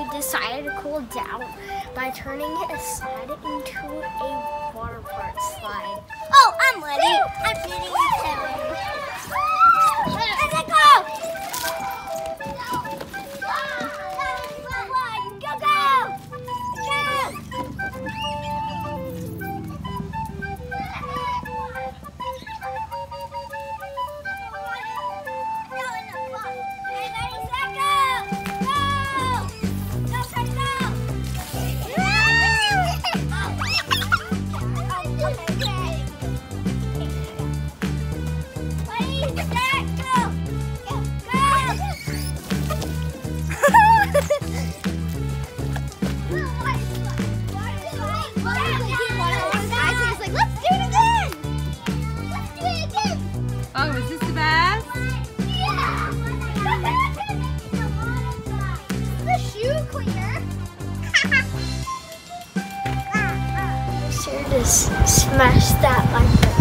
decided to cool down by turning a slide into a water park slide. Oh, I'm ready. I'm getting it. Let's go! Oh, is this the best? Yeah! The shoe cleaner. Be sure to smash that like button.